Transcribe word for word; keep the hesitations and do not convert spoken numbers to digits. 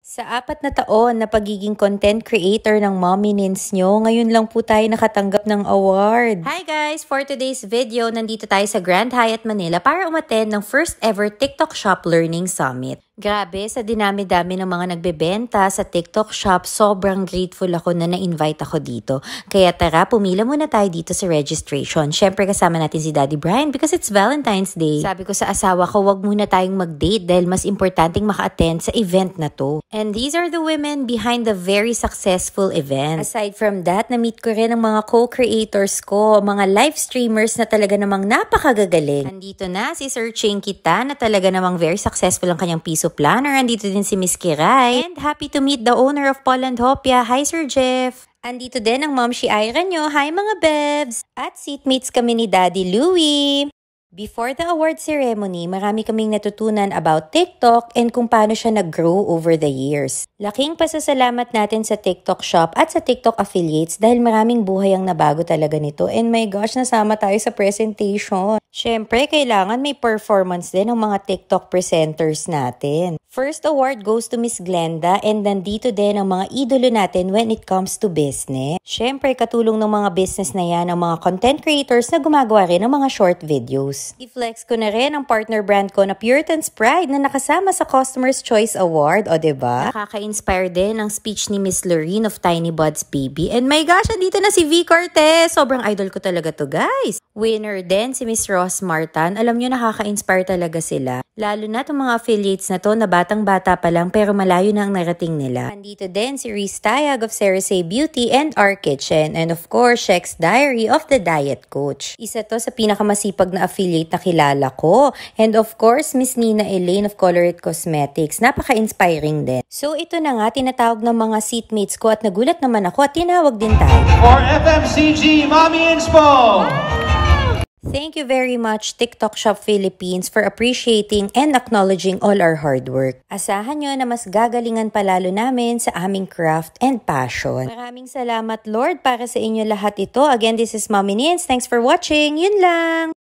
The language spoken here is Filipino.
Sa apat na taon na pagiging content creator ng Mommy Nins nyo, ngayon lang po tayo nakatanggap ng award. Hi guys! For today's video, nandito tayo sa Grand Hyatt Manila para umattend ng first ever TikTok Shop Learning Summit. Grabe, sa dinami-dami ng mga nagbebenta sa TikTok Shop, sobrang grateful ako na na-invite ako dito. Kaya tara, pumila muna tayo dito sa registration. Syempre kasama natin si Daddy Brian because it's Valentine's Day. Sabi ko sa asawa ko, wag muna tayong mag-date dahil mas importanteng maka-attend sa event na to. And these are the women behind the very successful event. Aside from that, na-meet ko rin ang mga co-creators ko, mga live streamers na talaga namang napakagagaling. Andito na si Sir Ching Kita na talaga namang very successful ang kanyang piso planner. Andito din si Miss Kiray. And happy to meet the owner of Polandhopia. Hi Sir Jeff! Andito din ang mom si Ira nyo. Hi mga bebs! At seatmates kami ni Daddy Louie. Before the award ceremony, marami kaming natutunan about TikTok and kung paano siya nag-grow over the years. Laking pasasalamat natin sa TikTok Shop at sa TikTok affiliates dahil maraming buhay ang nabago talaga nito. And my gosh, nasama tayo sa presentation. Syempre, kailangan may performance din ng mga TikTok presenters natin. First award goes to Miss Glenda and nandito din ang mga idolo natin when it comes to business. Syempre, katulong ng mga business na yan ang mga content creators na gumagawa rin ng mga short videos. I-flex ko na rin ang partner brand ko na Puritan's Pride na nakasama sa Customer's Choice Award, o diba? Nakaka-inspire din ang speech ni Miss Lorene of Tiny Buds Baby. And my gosh, andito na si V. Cortez! Sobrang idol ko talaga to, guys! Winner din si Miss Ross Martan. Alam nyo, nakaka-inspire talaga sila. Lalo na itong mga affiliates na to na batang-bata pa lang pero malayo na ang narating nila. Andito din si Reese Tayag of Cerisay Beauty and Our Kitchen. And of course, Shek's Diary of the Diet Coach. Isa to sa pinakamasipag na affiliate na kilala ko. And of course, Miss Nina Elaine of Colorit Cosmetics. Napaka-inspiring din. So ito na nga, tinatawag ng mga seatmates ko at nagulat naman ako at tinawag din tayo. For F M C G Mommy Inspo! Thank you very much TikTok Shop Philippines for appreciating and acknowledging all our hard work. Asahan nyo na mas gagalingan palalo namin sa aming craft and passion. Maraming salamat Lord para sa inyo lahat ito. Again, this is Mommy Nins. Thanks for watching. Yun lang!